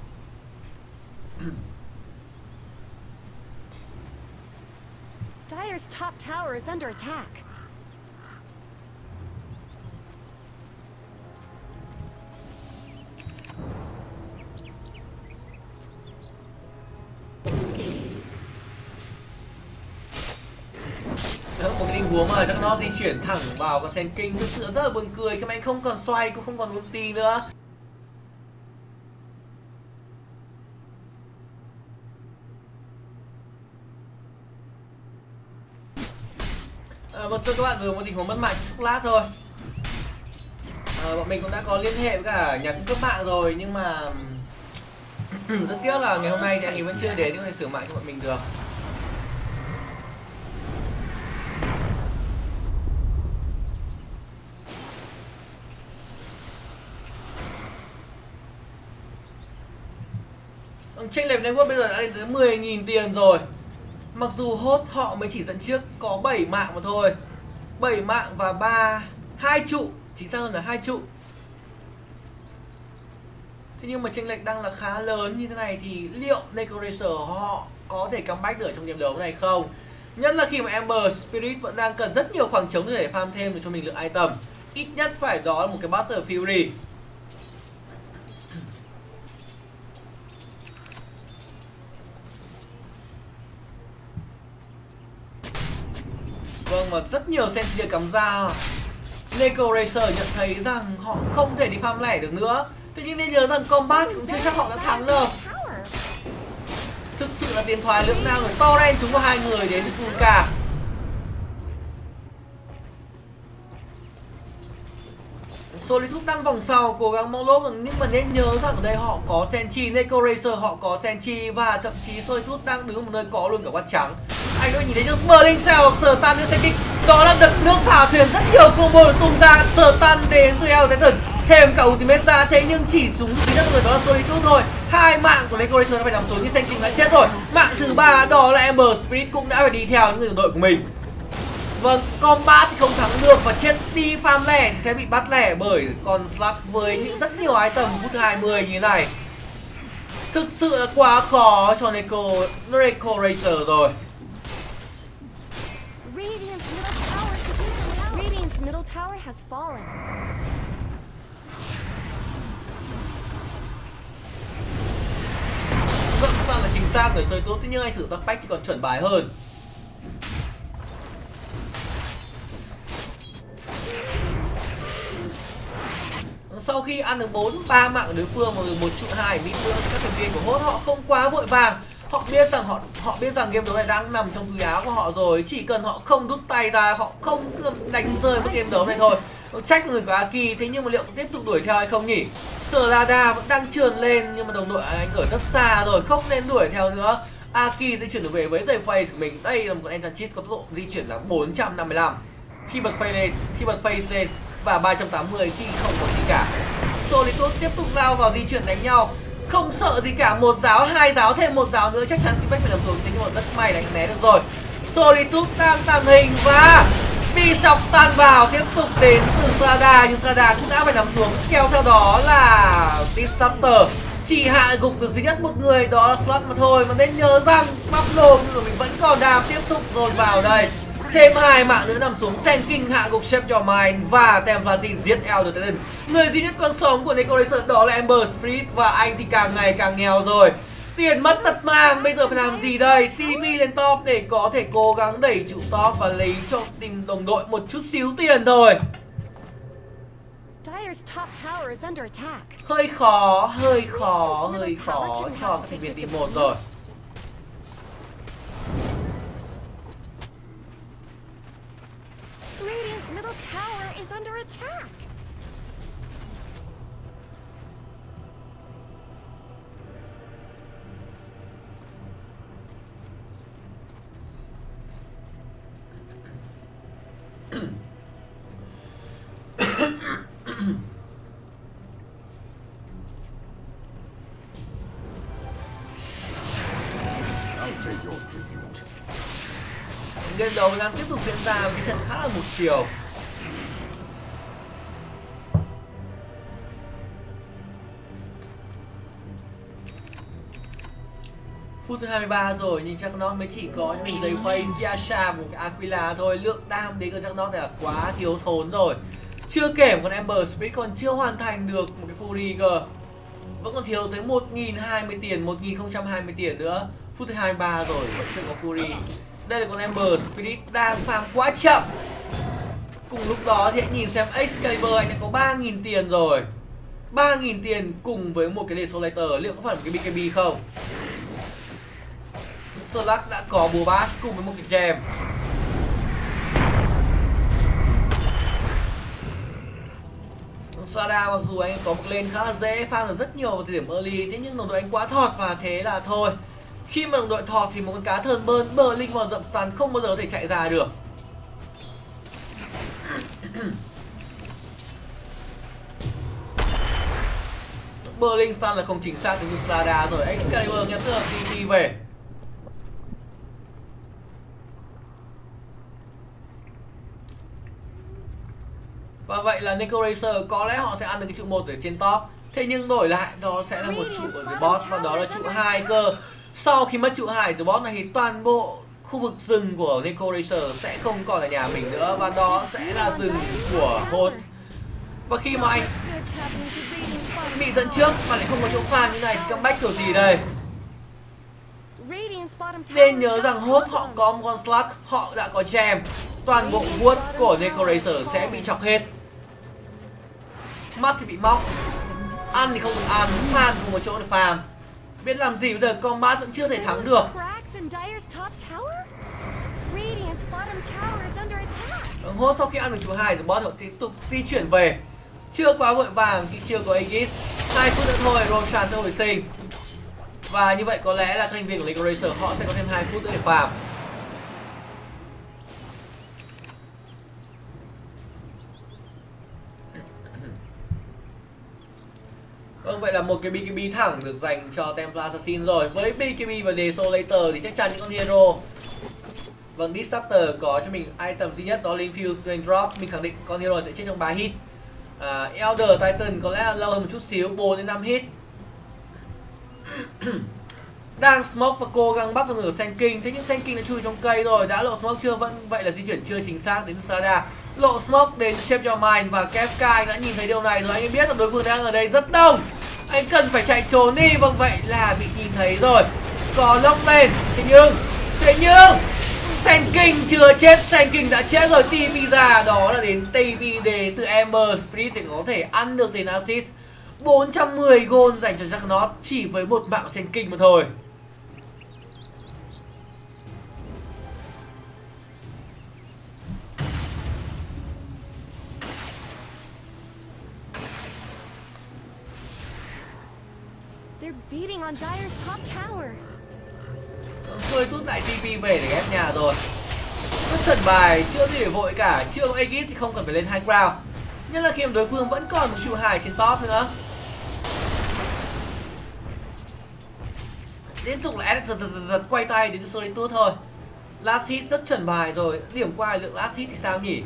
Dire's top tower is under attack. Đó, một cái tình huống mà chắc nó di chuyển thẳng vào con Sand King thực sự rất là buồn cười khi mà anh không còn xoay cũng không còn ulti nữa. À, một số các bạn vừa một tình huống mất mạng chốc lát thôi. À, bọn mình cũng đã có liên hệ với cả nhà cung cấp mạng rồi nhưng mà rất tiếc là ngày hôm nay thì anh ấy vẫn chưa đến để sửa mạng cho bọn mình được. Chênh lệch network bây giờ đã lên tới mười nghìn tiền rồi. Mặc dù hốt họ mới chỉ dẫn trước có bảy mạng mà thôi. bảy mạng và ba hai trụ, chính xác hơn là hai trụ. Thế nhưng mà chênh lệch đang là khá lớn như thế này thì liệu Necroracer họ có thể comeback được trong game đấu này không? Nhất là khi mà Ember Spirit vẫn đang cần rất nhiều khoảng trống để farm thêm được cho mình lượng item. Ít nhất phải đó là một cái Buster Fury. Vâng, và rất nhiều Sentinel cắm ra. Necroracer nhận thấy rằng họ không thể đi farm lẻ được nữa. Tuy nhiên nên nhớ rằng combat cũng chưa chắc họ đã thắng đâu. Thực sự là tiền thoại lưỡng nan rồi. Torrent chúng có hai người đến từ Vulca. Solitude đang vòng sau cố gắng mong lốp, nhưng mà nên nhớ rằng ở đây họ có Senchi, Necroracer họ có Senchi và thậm chí Solitude đang đứng ở một nơi có luôn cả quát trắng. Anh có nhìn thấy just Burning Cell, sờ tan như Senchi. Đó là đợt nước thả thuyền, rất nhiều combo được tung ra, sờ tan đến từ Hell Titan, thêm cả ultimate ra, thế nhưng chỉ trúng duy nhất người đó là Solitude thôi. Hai mạng của Necroracer đã phải nằm xuống, nhưng Senchi đã chết rồi. Mạng thứ ba đó là Ember Spirit cũng đã phải đi theo những người đồng đội của mình. Vâng, combat thì không thắng được và chết đi farm lẻ thì sẽ bị bắt lẻ bởi con Slug với những rất nhiều item phút hai mươi như thế này. Thực sự là quá khó cho Necroracer rồi. Radiant's middle tower has fallen. Rất sao là chính xác người chơi tốt, thế nhưng anh sử dụng pack thì còn chuẩn bài hơn. Sau khi ăn được bốn ba mạng ở đối phương và một trụ hai mid nữa, các thành viên của hốt họ không quá vội vàng. Họ biết rằng họ họ biết rằng game đấu này đang nằm trong túi áo của họ rồi, chỉ cần họ không đút tay ra, họ không đánh rơi mất game đấu này thôi. Trách người của Aki, thế nhưng mà liệu có tiếp tục đuổi theo hay không nhỉ? Strada vẫn đang trườn lên nhưng mà đồng đội anh ở rất xa rồi, không nên đuổi theo nữa. Aki sẽ chuyển về với giày face của mình. Đây là một con Enchantress có tốc độ di chuyển là bốn trăm năm mươi lăm khi bật face lên, khi bật face lên và ba trăm tám mươi khi không có gì cả. Solitude tiếp tục giao vào di chuyển đánh nhau, không sợ gì cả, một giáo, hai giáo, thêm một giáo nữa chắc chắn thì phải làm xuống, thế nhưng mà rất may đánh né được rồi. Solitude đang tàng hình và Bishop stun vào, tiếp tục đến từ Strada, nhưng Strada cũng đã phải nằm xuống, kéo theo đó là Disruptor. Chỉ hạ gục được duy nhất một người đó là Slug mà thôi, mà nên nhớ rằng Buffalo của mình vẫn còn đàm, tiếp tục dồn vào đây. Thêm hai mạng nữa nằm xuống, Sand King hạ gục Shape Your Mind và Templarine giết Elder Titan. Người duy nhất còn sống của Necroracer đó là Ember Spirit và anh thì càng ngày càng nghèo rồi. Tiền mất tật mang, bây giờ phải làm gì đây? tê pê lên top để có thể cố gắng đẩy trụ top và lấy cho team đồng đội một chút xíu tiền thôi. Dire's top tower is under attack. Hơi khó, hơi khó, hơi khó cho các thành viên team một rồi. Radiant's middle tower is under attack. Game đấu đang tiếp tục diễn ra với cái trận khá là một chiều. Phút thứ hai mươi ba rồi nhưng Juggernaut mới chỉ có cho mình giây face Yasha một cái Aquila thôi. Lượng đam đến của Juggernaut này là quá thiếu thốn rồi. Chưa kể một con Ember Spirit còn chưa hoàn thành được một cái Fury cơ. Vẫn còn thiếu tới một nghìn hai mươi tiền, một nghìn không trăm hai mươi tiền nữa. Phút thứ hai mươi ba rồi vẫn chưa có Fury. Đây là con Ember Spirit đang farm quá chậm. Cùng lúc đó thì hãy nhìn xem Excalibur anh đã có ba nghìn tiền rồi. ba nghìn tiền cùng với một cái Desolator, liệu có phải một cái bê ca bê không? Slack đã có bùa bát cùng với một cái gem. Sada mặc dù anh có một lane khá là dễ, farm được rất nhiều vào thời điểm early, thế nhưng đồng đội anh quá thọt và thế là thôi. Khi mà đồng đội thọt thì một con cá thần bơn bờ linh vào dậm stun không bao giờ có thể chạy ra được. Berlin stun là không chính xác như Sada rồi. Excalibur nhắm được tê pê về. Và vậy là Necroracer có lẽ họ sẽ ăn được cái trụ một ở trên top. Thế nhưng đổi lại đó sẽ là một trụ ở dưới bot và đó là trụ hai cơ. Sau khi mất trụ hai dưới bot này thì toàn bộ khu vực rừng của Necroracer sẽ không còn là nhà mình nữa và đó sẽ là rừng của Hoth. Và khi mà anh bị dẫn trước mà lại không có chỗ fan như này thì comeback kiểu gì đây? Nên nhớ rằng Hoth họ có một con Slug, họ đã có gem. Toàn bộ wood của Necroracer sẽ bị chọc hết. Mắt thì bị móc, ăn thì không được ăn, fan không có chỗ để farm. Biết làm gì bây giờ, combat vẫn chưa thể thắng được. Hoth sau khi ăn được chú hai rồi bot họ tiếp tục di chuyển về. Chưa quá vội vàng khi chưa có Aegis. Hai phút nữa thôi Roshan sẽ hồi sinh. Và như vậy có lẽ là các thành viên của Necroracer họ sẽ có thêm hai phút nữa để farm. Vâng, vậy là một cái bê ca bê thẳng được dành cho Templar Assassin rồi. Với bê ca bê và Desolator thì chắc chắn những con hero. Vâng, Disruptor có cho mình item duy nhất đó là Infuse Raindrop. Mình khẳng định con hero sẽ chết trong ba hit. à, Elder Titan có lẽ là lâu hơn một chút xíu, bốn đến năm hit. Đang smoke và cố gắng bắt vào người Sand King. Thế nhưng Sand King đã chui trong cây rồi. Đã lộ smoke chưa? Vẫn vậy là di chuyển chưa chính xác đến Sada. Lộ smoke đến Shape Your Mind và Kefka anh đã nhìn thấy điều này rồi. Anh biết là đối phương đang ở đây rất đông. Anh cần phải chạy trốn đi. Vâng, vậy là bị nhìn thấy rồi. Có lốc lên. Thế nhưng Thế nhưng Sand King chưa chết. Sand King đã chết rồi. tê pê ra. Đó là đến tê pê đến từ Ember Spirit để có thể ăn được tiền assist. Bốn trăm mười gold dành cho Juggernaut chỉ với một mạng Sand King mà thôi. They're beating on Dire's top tower. Tôi rút lại tê pê về để ép nhà rồi. Rất chuẩn bài, chưa gì để vội cả, chưa có Aegis thì không cần phải lên high ground. Nhất là khi đối phương vẫn còn một trụ hài trên top nữa. Liên tục là giật, giật, giật, giật quay tay đến Solitude thôi. Last hit rất chuẩn bài rồi. Điểm qua lượng last hit thì sao nhỉ?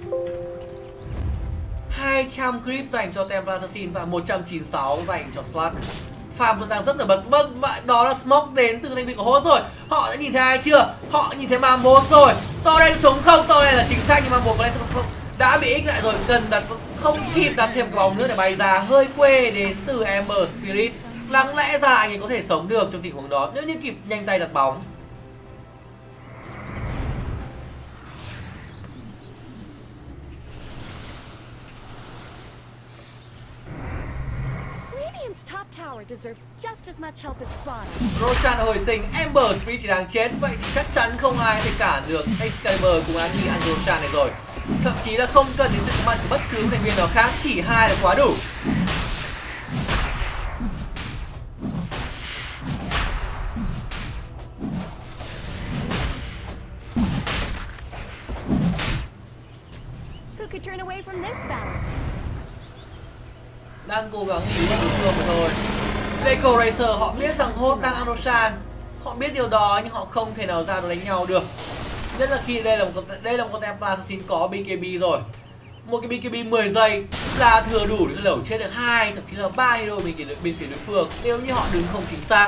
hai trăm creep dành cho Templar Assassin và một trăm chín mươi sáu dành cho Slug. Farm vẫn đang rất là bật. Vâng, vậy đó là smoke đến từ thành viên của Hoth rồi. Họ đã nhìn thấy ai chưa? Họ nhìn thấy Mammoth rồi. To đây trống không? To đây là chính xác nhưng Mammoth có lẽ sẽ không, không đã bị ích lại rồi. Gần đặt không kịp đặt thêm cái bóng nữa để bay ra. Hơi quê đến từ Ember Spirit. Lắng lẽ ra anh ấy có thể sống được trong tình huống đó nếu như kịp nhanh tay đặt bóng. Radiant's top tower deserves just as much help as bottom. Roshan hồi sinh, Ember Spirit thì đang chết, vậy thì chắc chắn không ai thể cản được Excalibur cùng Agni ăn Roshan này rồi. Thậm chí là không cần đến sự có mặt của bất cứ một thành viên nào khác, chỉ hai là quá đủ. Who could turn away from this battle? Đang cố gắng nhìn qua đối phương mà thôi. Deco Racer họ biết rằng Hoth đang ăn Roshan, họ biết điều đó nhưng họ không thể nào ra đó đánh nhau được. Nhất là khi đây là một con đây là một con Templar Assassin có bê ca bê rồi. Một cái bê ca bê mười giây là thừa đủ để lẩu chết được hai, thậm chí là ba hero bên phía bên phía đối phương nếu như họ đứng không chính xác.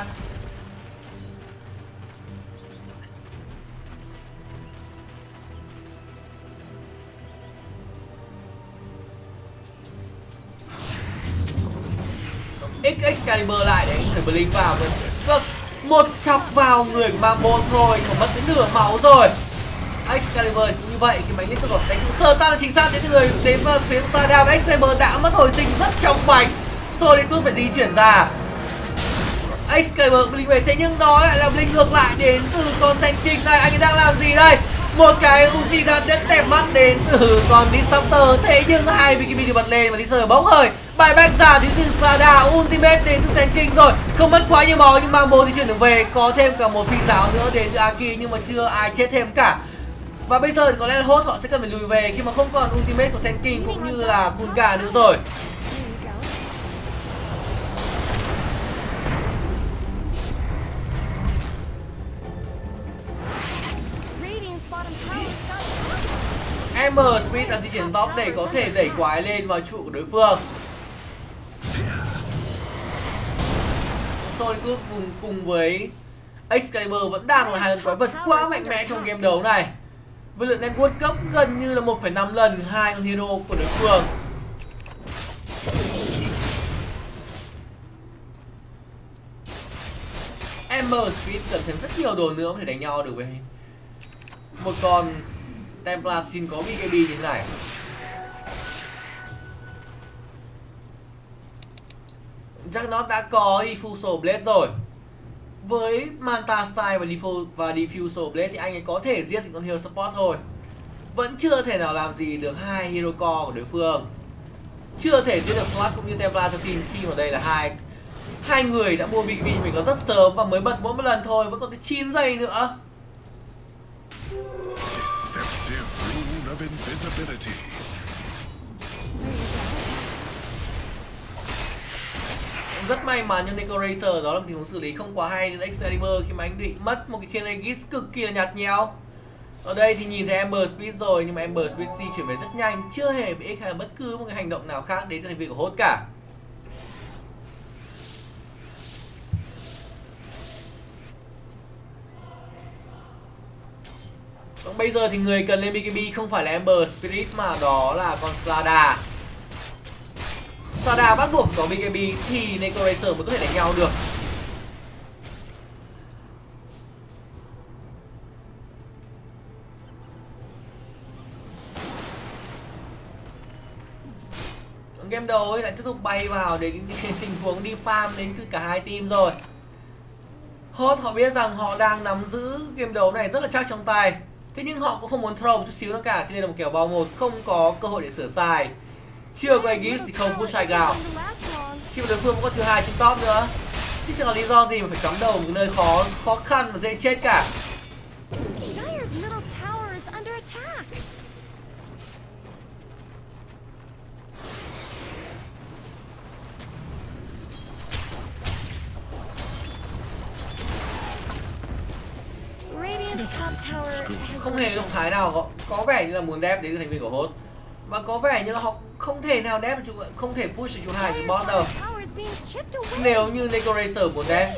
X Excalibur lại để phải blink vào rồi. Vâng, một chọc vào người của Mambo thôi, còn mất đến nửa máu rồi. Excalibur cũng như vậy khi mà liên tục có đánh sơ ta là chính xác đến người đến phía xa đao. Excalibur đã mất hồi sinh rất trong mạch. Solitude phải di chuyển ra. Excalibur blink về, thế nhưng đó lại là blink ngược lại đến từ con Sand King này. Anh ấy đang làm gì đây? Một cái ulti đã đẹp mắt đến từ con Disruptor, thế nhưng hai bê ca bê được bật lên và Disruptor bỗng hơi bài back giả đến từ Sada, ultimate đến từ Sand King rồi, không mất quá nhiều máu nhưng Mambo di chuyển được về, có thêm cả một phi giáo nữa đến từ Aki nhưng mà chưa ai chết thêm cả. Và bây giờ thì có lẽ là Hoth họ sẽ cần phải lùi về khi mà không còn ultimate của Sand King cũng như là Kunkka nữa rồi. Ember Spirit đang di chuyển top để có thể đẩy quái lên vào trụ của đối phương. Solitude cùng cùng với Excalibur vẫn đang là hai con quái vật quá mạnh mẽ trong game đấu này. Với lượng network cấp gần như là một phẩy năm lần hai con hero của đối phương. Ember Spirit cần thêm rất nhiều đồ nữa có thể đánh nhau được với một con Templar xin có bê ca bê như thế này. Chắc nó đã có Diffusal Blade rồi. Với Manta Style và Diffusal và Diffusal Blade thì anh ấy có thể giết những con hero support thôi. Vẫn chưa thể nào làm gì được hai hero core của đối phương. Chưa thể giết được Sword cũng như Templar Assassin khi mà đây là hai hai người đã mua bê ca bê mình có rất sớm và mới bật mỗi một lần thôi, vẫn còn tới chín giây nữa. Of invisibility. Rất may mắn nhưng Deco Racer đó là một tình huống xử lý không quá hay đến Excalibur khi mà anh bị mất một cái khiên Aegis cực kỳ là nhạt nhẽo. Ở đây thì nhìn thấy Ember Spirit rồi nhưng mà Ember Spirit di chuyển về rất nhanh, chưa hề bị X hay bất cứ một cái hành động nào khác đến từ thành viên của Hoth cả. Còn bây giờ thì người cần lên bê ca bê không phải là Ember Spirit mà đó là con Sada. Sada bắt buộc có bê ca bê thì Deco Racer mới có thể đánh nhau được. Game đầu ấy lại tiếp tục bay vào để tình huống đi farm đến từ cả hai team rồi. Hoth họ biết rằng họ đang nắm giữ game đấu này rất là chắc trong tay. Thế nhưng họ cũng không muốn throw một chút xíu nữa cả khi đây là một kèo bao một, không có cơ hội để sửa sai. Chưa có Aegis thì không push high ground. Khi mà đối phương có thứ hai trên top nữa, chứ chẳng là lý do gì mà phải cắm đầu một nơi khó khó khăn và dễ chết cả. Không hề động thái nào có, có vẻ như là muốn đép đến thành viên của Hoth. Và có vẻ như là họ không thể nào đép được, không thể push được chủ hai từ bot đâu. Nếu như Deco Racer muốn đép,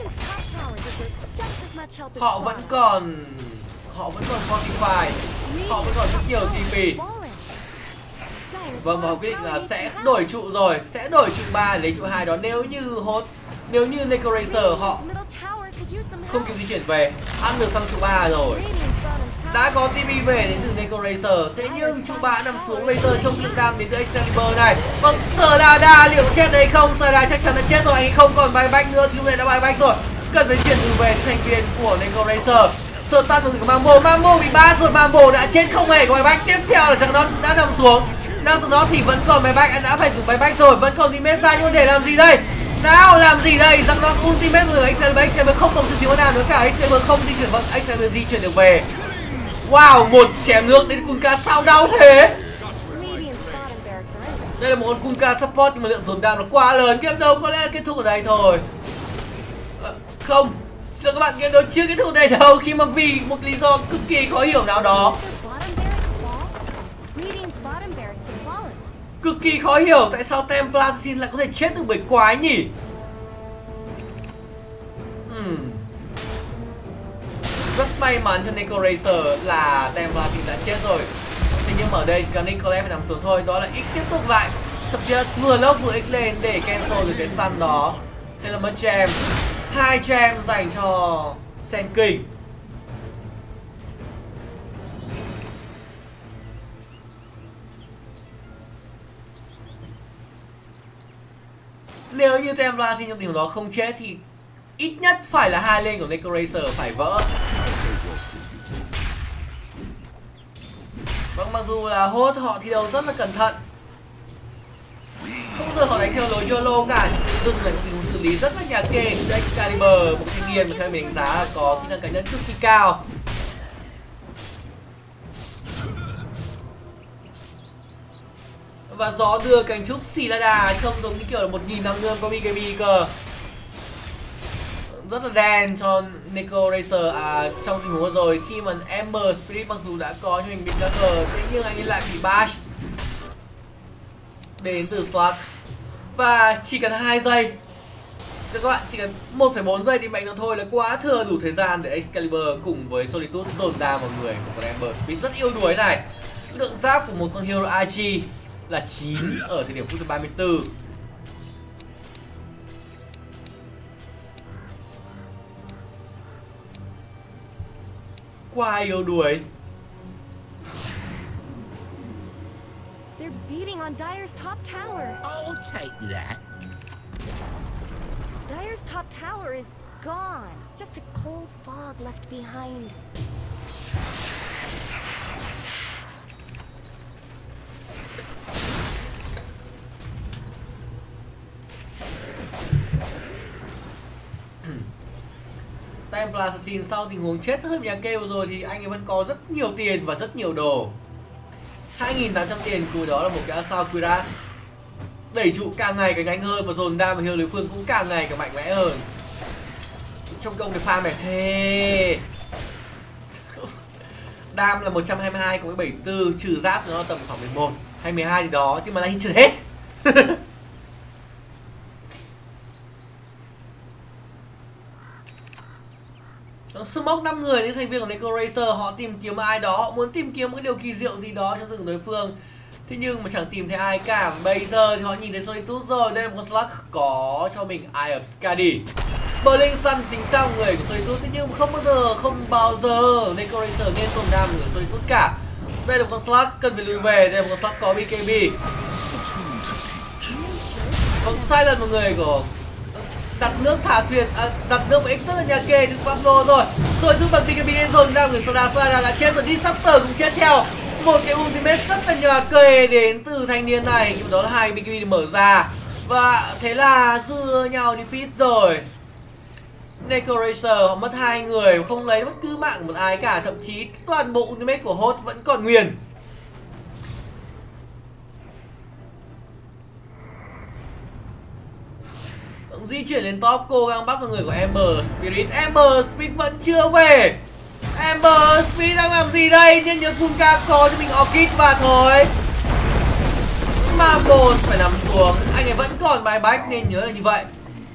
họ vẫn còn họ vẫn còn Fortify, họ vẫn còn rất nhiều tê pê. Vâng, và họ quyết định là sẽ đổi trụ rồi, sẽ đổi trụ ba để lấy trụ hai đó nếu như Hoth, nếu như Deco Racer họ không kịp di chuyển về, ăn được sang trụ ba rồi. đã có tê pê về đến từ Neko Racer. Thế nhưng chú bạn nằm xuống Racer trong lượng đam đến từ Excalibur này. Vâng, Serdada liệu chết đây không? Serdada chắc chắn đã chết rồi, anh ấy không còn buyback nữa thì lúc này đã buyback rồi. Cần phải chuyển từ về thành viên của Neko Racer. Sơ tắt một người của Mambo, Mambo bị ba rồi, Mambo đã chết không hề có buyback. Tiếp theo là chắc nó đã nằm xuống. Đang xuống nó thì vẫn còn buyback, anh đã phải dùng buyback rồi, vẫn còn ultimate ra, nhưng để làm gì đây? Nào làm gì đây? Rằng nó ultimate rồi, Excalibur, Excalibur không còn sự thiếu nào nữa cả, Excalibur không di chuyển, vâng, Excalibur di chuyển được về. Wow, một chém nước đến Kunkka sao đau thế? Đây là một con Kunkka support nhưng mà lượng dồn đam nó quá lớn, game đấu có lẽ là kết thúc ở đây thôi. À, không, xin các bạn, game đấu chưa kết thúc ở đây đâu, khi mà vì một lý do cực kỳ khó hiểu nào đó. Cực kỳ khó hiểu tại sao Templar Assassin lại có thể chết được bởi quái nhỉ? Hmm. Rất may mắn cho Neko Racer là Templar Assassin đã chết rồi. Thế nhưng mà ở đây cần Nicolet phải nằm xuống thôi. Đó là X tiếp tục lại. Thậm chí là vừa lốc vừa X lên để cancel được cái stun đó. Thế là mất gem. Hai gem dành cho Sen King. Nếu như Templar Assassin trong tình huống đó không chết thì ít nhất phải là hai lane của Neko Racer phải vỡ. Vâng, mặc dù là hốt họ thi đấu rất là cẩn thận, không bao giờ họ đánh theo lối YOLO cả, dừng là những tình huống xử lý rất là nhà kê. Excalibur, một thanh niên mà theo mình đánh giá là có kỹ năng cá nhân cực kỳ cao. Và gió đưa cánh trúc Serdada trông giống như kiểu là một nghìn năm nữa có bê ca bê cơ. Rất là đen cho Neko Racer à, trong tình huống rồi khi mà Ember Spirit mặc dù đã có cho mình bị Dagger, thế nhưng anh ấy lại bị bash đến từ Slug. Và chỉ cần hai giây, các bạn, chỉ cần một phẩy bốn giây thì mạnh nữa thôi là quá thừa đủ thời gian để Excalibur cùng với Solitude dồn đam vào người của con Ember Spirit rất yếu đuối này. Lượng giáp của một con hero i giê là chín ở thời điểm phút thứ ba mươi tư. Quá yếu đuối. They're beating on Dire's top tower. I'll take that. Dire's top tower is gone. Just a cold fog left behind. Templar Assassin sau tình huống chết hơi nhà kêu rồi thì anh ấy vẫn có rất nhiều tiền và rất nhiều đồ. hai nghìn tám trăm tiền cùng đó là một cái Assault Cuirass. Đẩy trụ càng ngày càng nhanh hơn và dồn đam vào hero đối phương cũng càng ngày càng mạnh mẽ hơn. Trong công cái farm này thề. Đam là một trăm hai mươi hai cộng với bảy mươi tư, trừ giáp nó tầm khoảng mười một hay mười hai gì đó chứ mà lại chưa hết. Smoke năm người những thành viên của Neko Racer, họ tìm kiếm ai đó, họ muốn tìm kiếm một cái điều kỳ diệu gì đó trong rừng của đối phương. Thế nhưng mà chẳng tìm thấy ai cả. Bây giờ thì họ nhìn thấy Solitude rồi. Đây là một con Slug có cho mình Eye of Skadi. Berlin Sun chính xác người của Solitude. Thế nhưng không bao giờ, không bao giờ Neko Racer nên tồn đam người Solitude cả. Đây là một con Slug cần phải lùi về. Đây là một con Slug có bê ca bê. Còn Silent một người của đặt nước thả thuyền, à, đặt nước với X rất là nhà kê được Pablo rồi. Rồi thứ bậc bê ca bê lên rồi, đang người Soda Soda đã chết rồi, đi Disruptor cũng chết theo. Một cái ultimate rất là nhà kê đến từ thanh niên này, nhưng đó là hai bê ca bê mở ra. Và thế là dưa nhau defeat rồi. Neko Racer họ mất hai người, không lấy bất cứ mạng của một ai cả, thậm chí toàn bộ ultimate của Hốt vẫn còn nguyên. Di chuyển lên top, cố gắng bắt vào người của Ember Spirit. Ember Spirit vẫn chưa về. Ember Spirit đang làm gì đây? Nhưng nhớ Kunkka có cho mình Orchid và thôi. Mambo phải nằm xuống. Anh ấy vẫn còn buyback nên nhớ là như vậy.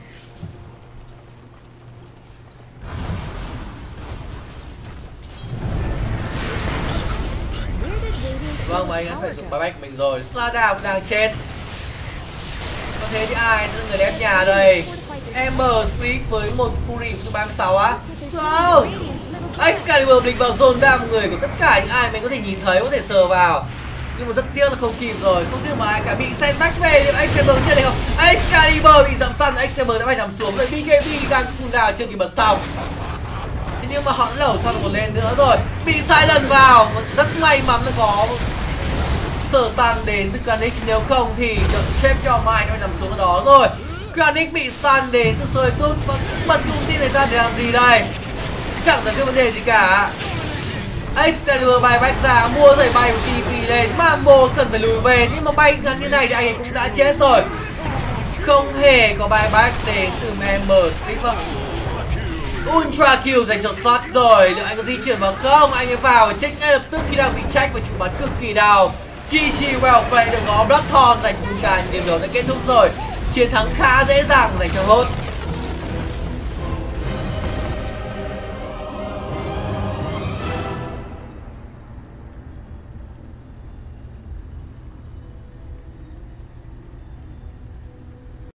Vâng, mà anh ấy phải dùng buyback mình rồi. Serdada cũng đang chết. Có thế thì ai sẽ là người đẹp nhà đây? Ember Spirit với một Fury thứ ba mươi sáu á. Wow. Excalibur blink vào dồn đam người của tất cả những ai mình có thể nhìn thấy, có thể sờ vào. Nhưng mà rất tiếc là không kịp rồi, không tiếc mà ai cả, bị sandbag về. Nhưng Excalibur chưa được không? Excalibur bị dậm săn, Excalibur đã phải nằm xuống rồi. bê ca bê đang cooldown chưa kịp bật xong. Thế nhưng mà họ đã lẩu xong một lên nữa rồi, bị silent vào. Rất may mắn là có sở tàn đến từ Granix, nếu không thì được xếp cho Mai nó nằm xuống ở đó rồi. Granix bị stun đến từ sơi tốt và bật công tin này ra để làm gì đây? Chẳng có cái vấn đề gì cả. Excalibur bay back ra, mua giày bay của tê pê lên. Mambo cần phải lùi về, nhưng mà bay ngắn như này thì anh ấy cũng đã chết rồi. Không hề có bay back đến từ member Stephen. Ultra kill dành cho Slot rồi. Liệu anh có di chuyển vào không? Anh ấy vào và chết ngay lập tức khi đang bị trách và chủ bắn cực kỳ đau. giê giê well play được có Bloodthorn dành cho Vulcan. Điểm đấu đã kết thúc rồi. Chiến thắng khá dễ dàng dành cho Hoth.